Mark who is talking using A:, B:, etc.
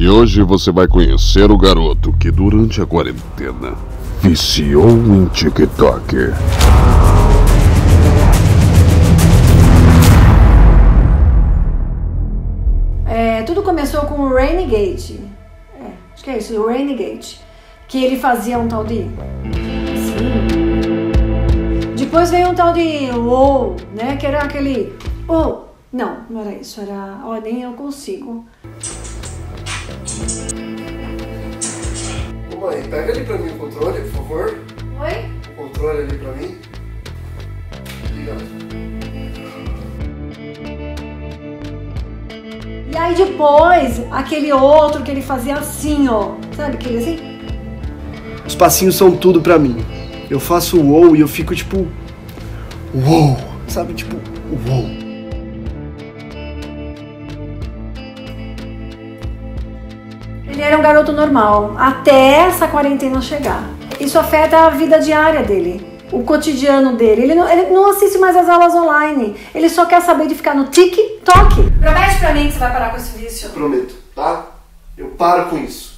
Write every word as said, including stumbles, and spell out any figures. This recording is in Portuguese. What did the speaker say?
A: E hoje você vai conhecer o garoto que durante a quarentena viciou em TikTok.
B: É, tudo começou com o Renegade. É, acho que é isso, o Renegade. Que ele fazia um tal de... Sim. Depois veio um tal de WoW, né? Que era aquele... Oh, não, não era isso. Era... Ó, nem eu consigo.
C: Ô mãe, pega ali pra mim o controle, por favor.
B: Oi?
C: O controle ali pra mim. Obrigado.
B: E aí depois, aquele outro que ele fazia assim, ó. Sabe aquele assim?
C: Os passinhos são tudo pra mim. Eu faço wow e eu fico tipo... Wow! Sabe, tipo... Wow!
B: Ele era um garoto normal, até essa quarentena chegar. Isso afeta a vida diária dele, o cotidiano dele. Ele não, ele não assiste mais as aulas online, ele só quer saber de ficar no TikTok. Promete pra mim que você vai parar com esse vício.
C: Prometo, tá? Eu paro com isso.